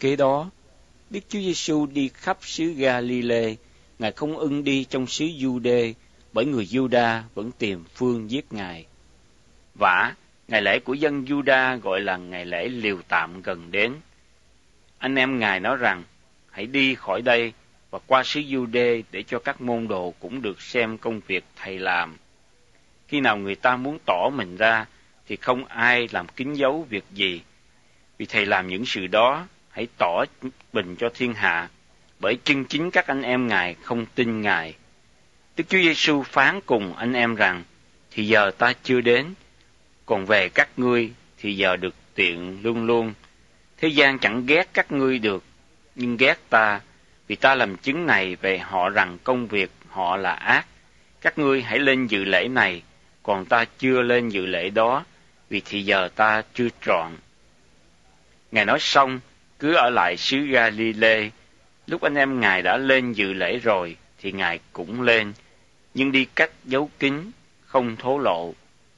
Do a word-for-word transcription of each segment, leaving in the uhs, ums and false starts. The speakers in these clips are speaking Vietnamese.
kế đó, Đức Chúa Giêsu đi khắp xứ Ga-li-lê. Ngài không ưng đi trong xứ Giu-đê, bởi người Giu-đa vẫn tìm phương giết Ngài. Vả, ngày lễ của dân Giu-đa gọi là ngày lễ liều tạm gần đến. Anh em Ngài nói rằng, hãy đi khỏi đây và qua xứ Giu-đê để cho các môn đồ cũng được xem công việc Thầy làm. Khi nào người ta muốn tỏ mình ra, thì không ai làm kín giấu việc gì. Vì Thầy làm những sự đó, hãy tỏ bình cho thiên hạ, bởi chân chính các anh em Ngài không tin Ngài. Đức Chúa Giêsu phán cùng anh em rằng, thì giờ ta chưa đến, còn về các ngươi thì giờ được tiện luôn luôn. Thế gian chẳng ghét các ngươi được, nhưng ghét ta, vì ta làm chứng này về họ rằng công việc họ là ác. Các ngươi hãy lên dự lễ này, còn ta chưa lên dự lễ đó, vì thì giờ ta chưa trọn. Ngài nói xong, cứ ở lại xứ Ga-li-lê. Lúc anh em Ngài đã lên dự lễ rồi, thì Ngài cũng lên, nhưng đi cách giấu kín, không thổ lộ.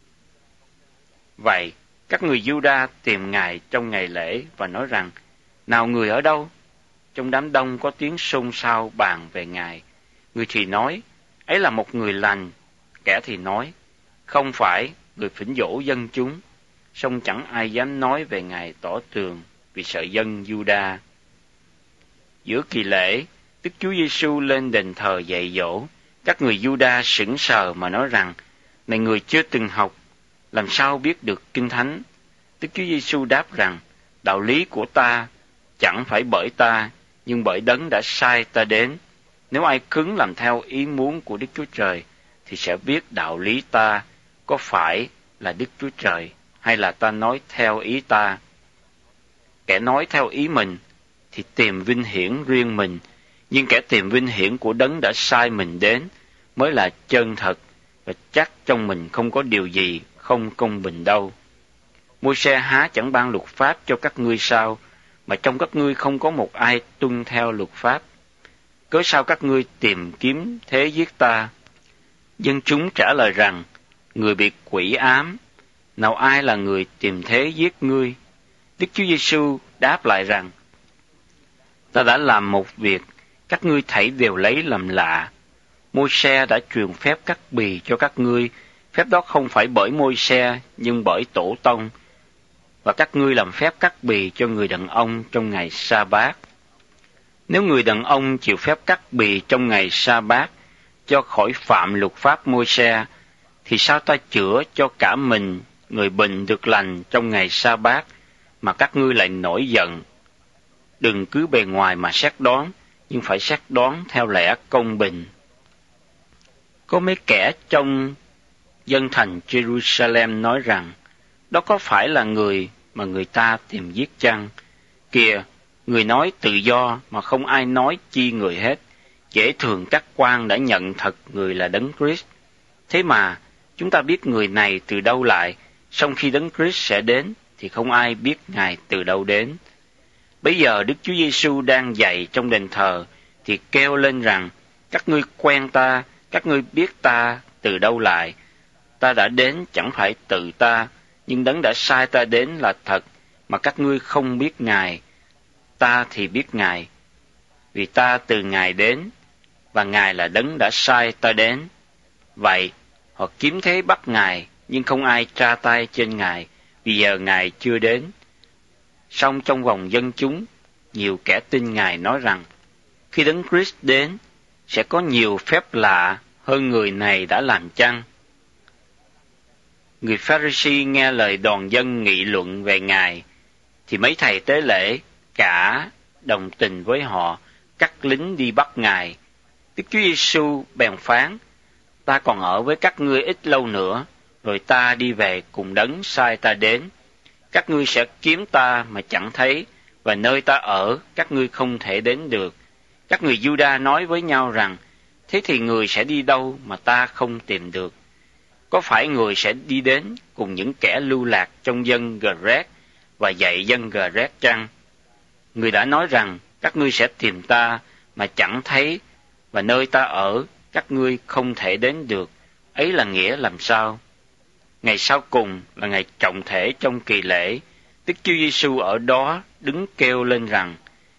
Vậy, các người Giu-đa tìm Ngài trong ngày lễ và nói rằng, nào người ở đâu? Trong đám đông có tiếng xôn xao bàn về Ngài. Người thì nói, ấy là một người lành. Kẻ thì nói, không phải, người phỉnh dỗ dân chúng. Song chẳng ai dám nói về Ngài tỏ tường, vì sợ dân Giu-đa. Giữa kỳ lễ, Đức Chúa Giêsu lên đền thờ dạy dỗ. Các người Giu-đa sững sờ mà nói rằng, này người chưa từng học, làm sao biết được Kinh Thánh? Đức Chúa Giêsu đáp rằng, đạo lý của ta chẳng phải bởi ta, nhưng bởi Đấng đã sai ta đến. Nếu ai cứng làm theo ý muốn của Đức Chúa Trời, thì sẽ biết đạo lý ta có phải là Đức Chúa Trời, hay là ta nói theo ý ta. Kẻ nói theo ý mình, thì tìm vinh hiển riêng mình, nhưng kẻ tìm vinh hiển của Đấng đã sai mình đến, mới là chân thật, và chắc trong mình không có điều gì không công bình đâu. Môi-se há chẳng ban luật pháp cho các ngươi sao, mà trong các ngươi không có một ai tuân theo luật pháp? Cớ sao các ngươi tìm kiếm thế giết ta? Dân chúng trả lời rằng, người bị quỷ ám, nào ai là người tìm thế giết ngươi? Đức Chúa Giêsu đáp lại rằng, ta đã làm một việc, các ngươi thảy đều lấy làm lạ. Môi-se đã truyền phép cắt bì cho các ngươi, phép đó không phải bởi Môi-se, nhưng bởi tổ tông. Và các ngươi làm phép cắt bì cho người đàn ông trong ngày sa-bát. Nếu người đàn ông chịu phép cắt bì trong ngày sa-bát, cho khỏi phạm luật pháp Môi-se, thì sao ta chữa cho cả mình, người bệnh được lành trong ngày sa-bát, mà các ngươi lại nổi giận? Đừng cứ bề ngoài mà xét đoán, nhưng phải xét đoán theo lẽ công bình. Có mấy kẻ trong dân thành Jerusalem nói rằng, đó có phải là người mà người ta tìm giết chăng? Kìa, người nói tự do mà không ai nói chi người hết. Dễ thường các quan đã nhận thật người là Đấng Christ. Thế mà, chúng ta biết người này từ đâu lại, song khi Đấng Christ sẽ đến, thì không ai biết Ngài từ đâu đến. Bây giờ Đức Chúa Giêsu đang dạy trong đền thờ, thì kêu lên rằng, các ngươi quen ta, các ngươi biết ta từ đâu lại. Ta đã đến chẳng phải tự ta, nhưng Đấng đã sai ta đến là thật, mà các ngươi không biết Ngài. Ta thì biết Ngài, vì ta từ Ngài đến, và Ngài là Đấng đã sai ta đến. Vậy, họ kiếm thế bắt Ngài, nhưng không ai tra tay trên Ngài, vì giờ Ngài chưa đến. Song trong vòng dân chúng, nhiều kẻ tin Ngài nói rằng, khi Đấng Christ đến, sẽ có nhiều phép lạ hơn người này đã làm chăng? Người Pha-ri-si nghe lời đoàn dân nghị luận về Ngài, thì mấy thầy tế lễ cả đồng tình với họ, cắt lính đi bắt Ngài. Đức Chúa Giêsu bèn phán, ta còn ở với các ngươi ít lâu nữa, rồi ta đi về cùng Đấng sai ta đến. Các ngươi sẽ kiếm ta mà chẳng thấy, và nơi ta ở các ngươi không thể đến được. Các người Giu-đa nói với nhau rằng, thế thì người sẽ đi đâu mà ta không tìm được? Có phải người sẽ đi đến cùng những kẻ lưu lạc trong dân Gờ-rét và dạy dân Gờ-rét chăng? Người đã nói rằng, các ngươi sẽ tìm ta mà chẳng thấy, và nơi ta ở các ngươi không thể đến được. Ấy là nghĩa làm sao? Ngày sau cùng là ngày trọng thể trong kỳ lễ. Đức Chúa Giêsu ở đó đứng kêu lên rằng,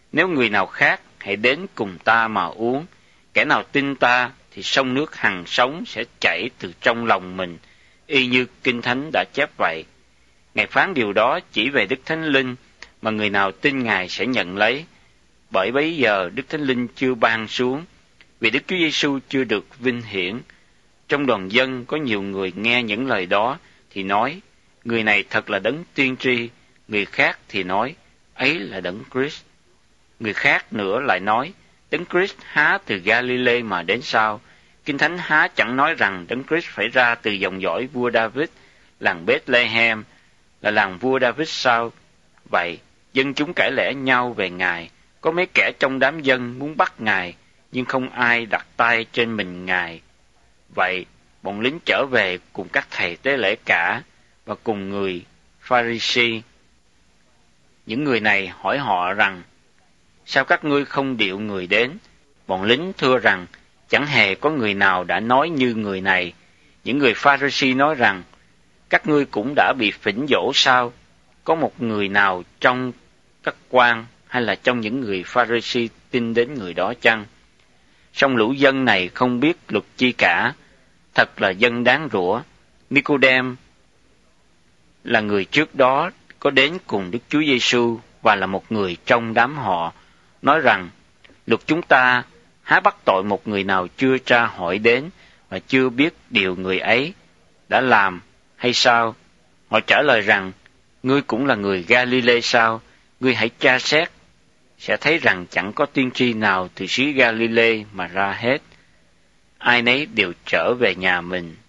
Nếu người nào khác, hãy đến cùng ta mà uống. Kẻ nào tin ta, thì sông nước hằng sống sẽ chảy từ trong lòng mình, y như Kinh Thánh đã chép vậy. Ngài phán điều đó chỉ về Đức Thánh Linh, mà người nào tin Ngài sẽ nhận lấy. Bởi bấy giờ Đức Thánh Linh chưa ban xuống, vì Đức Chúa Giêsu chưa được vinh hiển. Trong đoàn dân có nhiều người nghe những lời đó, thì nói, người này thật là đấng tiên tri. Người khác thì nói, ấy là đấng Christ. Người khác nữa lại nói, đấng Christ há từ Galilee mà đến sao? Kinh Thánh há chẳng nói rằng đấng Christ phải ra từ dòng dõi vua David, làng Bethlehem là làng vua David sao? Vậy, dân chúng cãi lẽ nhau về Ngài. Có mấy kẻ trong đám dân muốn bắt Ngài, nhưng không ai đặt tay trên mình Ngài. Vậy, bọn lính trở về cùng các thầy tế lễ cả và cùng người Pha-ri-si. Những người này hỏi họ rằng, sao các ngươi không điệu người đến? Bọn lính thưa rằng, chẳng hề có người nào đã nói như người này. Những người Pha-ri-si nói rằng, các ngươi cũng đã bị phỉnh dỗ sao? Có một người nào trong các quan hay là trong những người Pha-ri-si tin đến người đó chăng? Song lũ dân này không biết luật chi cả, thật là dân đáng rủa. Ni-cô-đêm là người trước đó có đến cùng Đức Chúa Giêsu và là một người trong đám họ, nói rằng, luật chúng ta há bắt tội một người nào chưa tra hỏi đến và chưa biết điều người ấy đã làm hay sao? Họ trả lời rằng, ngươi cũng là người Galilee sao? Ngươi hãy tra xét, sẽ thấy rằng chẳng có tiên tri nào từ xứ Galilee mà ra hết. Ai nấy đều trở về nhà mình.